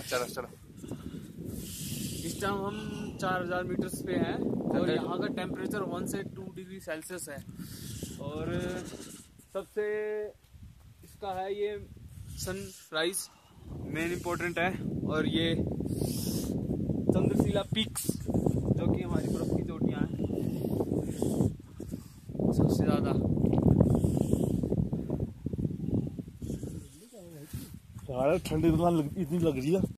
चलो। इस टाइम हम 4000 मीटर्स पे हैं और यहाँ का टेम्परेचर 1 से 2 डिग्री सेल्सियस है। और सबसे इसका है ये सनराइज मेन इम्पोर्टेंट है। और ये चंद्रशिला पीक्स जो कि हमारी बर्फ की चोटियाँ हैं सबसे ज़्यादा। ठंडी इतनी लग रही है।